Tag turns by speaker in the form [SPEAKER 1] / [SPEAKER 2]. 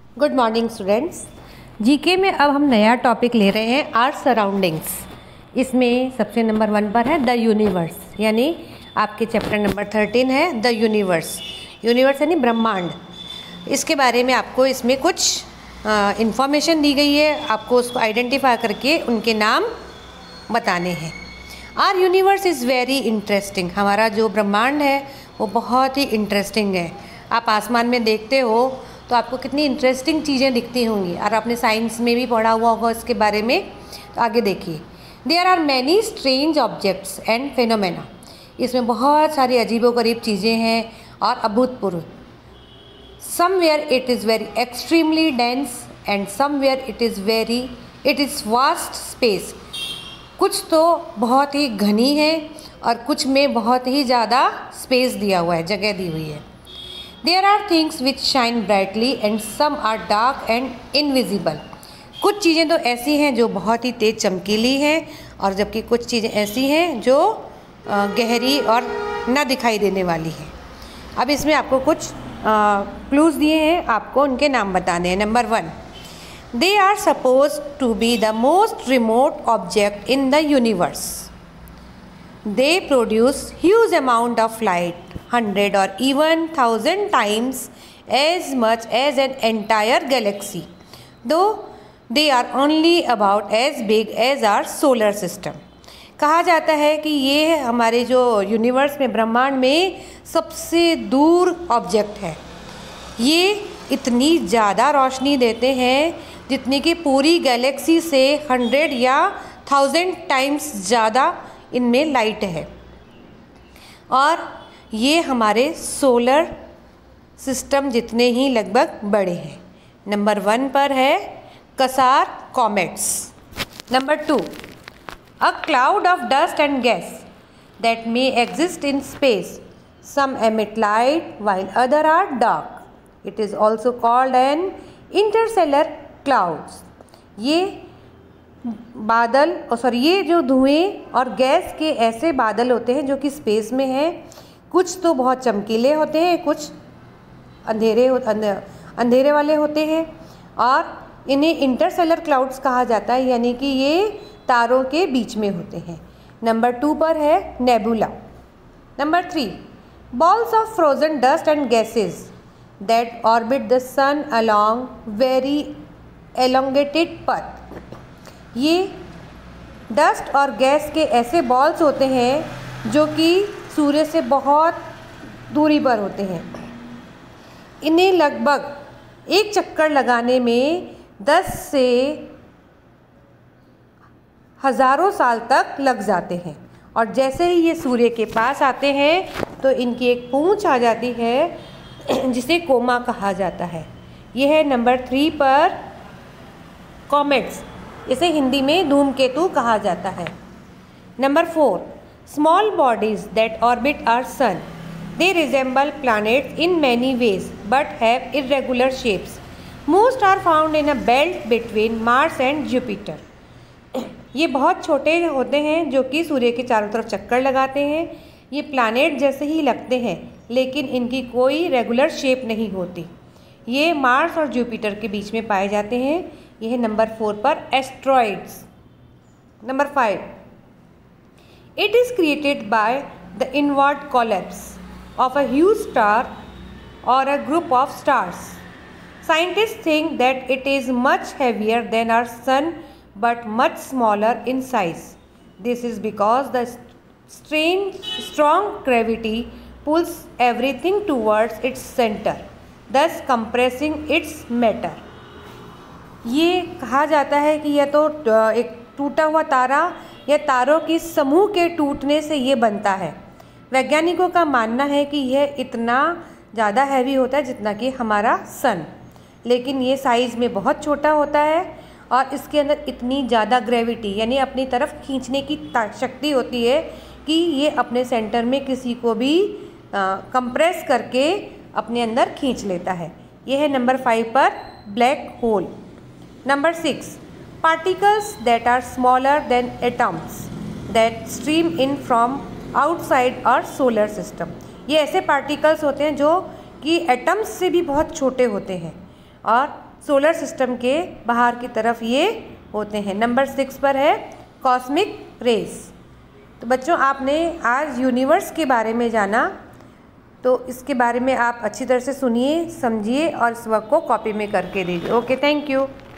[SPEAKER 1] Good morning students. GK में अब हम नया टॉपिक ले रहे हैं आर सराउंडिंग्स। इसमें सबसे नंबर 1 पर है द यूनिवर्स, यानी आपके चैप्टर नंबर 13 है द यूनिवर्स। यूनिवर्स यानी ब्रह्मांड। इसके बारे में आपको इसमें कुछ इंफॉर्मेशन दी गई है, आपको उसको आइडेंटिफाई करके उनके नाम बताने हैं। Are universe is very interesting. हमारा जो ब्रह्मांड है वो बहुत ही इंटरेस्टिंग है। आप आसमान में देखते हो तो आपको कितनी इंटरेस्टिंग चीज़ें दिखती होंगी, और आपने साइंस में भी पढ़ा हुआ होगा इसके बारे में। तो आगे देखिए, there are many strange objects and phenomena. इसमें बहुत सारी अजीबोगरीब चीज़ें हैं और अभूतपूर्व। Somewhere it is very extremely dense and somewhere it is vast space. कुछ तो बहुत ही घनी है और कुछ में बहुत ही ज़्यादा स्पेस दिया हुआ है, जगह दी हुई है। There are things which shine brightly and some are dark and invisible. कुछ चीज़ें तो ऐसी हैं जो बहुत ही तेज़ चमकीली हैं, और जबकि कुछ चीज़ें ऐसी हैं जो गहरी और न दिखाई देने वाली हैं। अब इसमें आपको कुछ क्लूज़ दिए हैं, आपको उनके नाम बताने हैं। Number 1, they are supposed to be the most remote object in the universe. They produce huge amount of light, 100 or even 1000 times as much as an entire galaxy, though they are only about as big as our solar system. कहा जाता है कि ये हमारे जो universe में, ब्रह्मांड में सबसे दूर ऑब्जेक्ट है। ये इतनी ज़्यादा रोशनी देते हैं जितनी कि पूरी गैलेक्सी से 100 या 1000 टाइम्स ज़्यादा इनमें लाइट है, और ये हमारे सोलर सिस्टम जितने ही लगभग बड़े हैं। नंबर 1 पर है quasar comets. Number 2, a cloud of dust and gas that may exist in space, some emit light while other are dark. It is also called an interstellar clouds. ये बादल ये जो धुएं और गैस के ऐसे बादल होते हैं जो कि स्पेस में हैं। कुछ तो बहुत चमकीले होते हैं, कुछ अंधेरे वाले होते हैं, और इन्हें इंटरस्टेलर क्लाउड्स कहा जाता है, यानी कि ये तारों के बीच में होते हैं। नंबर 2 पर है nebula. Number 3, balls of frozen dust and gases that orbit the sun along very elongated path. ये डस्ट और गैस के ऐसे बॉल्स होते हैं जो कि सूर्य से बहुत दूरी पर होते हैं। इन्हें लगभग एक चक्कर लगाने में 10 से हज़ारों साल तक लग जाते हैं, और जैसे ही ये सूर्य के पास आते हैं तो इनकी एक पूंछ आ जाती है जिसे कोमा कहा जाता है। यह है नंबर 3 पर कॉमेट्स। इसे हिंदी में धूमकेतु कहा जाता है। Number 4, small bodies that orbit our sun. They resemble planets in many ways but have irregular shapes. Most are found in a belt between Mars and Jupiter. ये बहुत छोटे होते हैं जो कि सूर्य के चारों तरफ चक्कर लगाते हैं। ये प्लैनेट जैसे ही लगते हैं, लेकिन इनकी कोई रेगुलर शेप नहीं होती। ये मार्स और जुपिटर के बीच में पाए जाते हैं। यह है नंबर 4 पर asteroids. Number 5, it is created by the invert collapse of a huge star or a group of stars. Scientist think that it is much heavier than our sun but much smaller in size. This is because the strong gravity pulls everything towards its centre, thus compressing its matter. ये कहा जाता है कि यह तो एक टूटा हुआ तारा या तारों के समूह के टूटने से ये बनता है। वैज्ञानिकों का मानना है कि यह इतना ज़्यादा हैवी होता है जितना कि हमारा सन, लेकिन ये साइज़ में बहुत छोटा होता है, और इसके अंदर इतनी ज़्यादा ग्रेविटी यानी अपनी तरफ खींचने की शक्ति होती है कि ये अपने सेंटर में किसी को भी कंप्रेस करके अपने अंदर खींच लेता है। यह है नंबर 5 पर black hole. Number 6, particles that are smaller than atoms that stream in from outside our solar system. ये ऐसे पार्टिकल्स होते हैं जो कि एटम्स से भी बहुत छोटे होते हैं, और सोलर सिस्टम के बाहर की तरफ ये होते हैं। नंबर 6 पर है कॉस्मिक रेज। तो बच्चों आपने आज यूनिवर्स के बारे में जाना, तो इसके बारे में आप अच्छी तरह से सुनिए, समझिए और इस वर्क को कॉपी में करके दीजिए। Okay, thank you.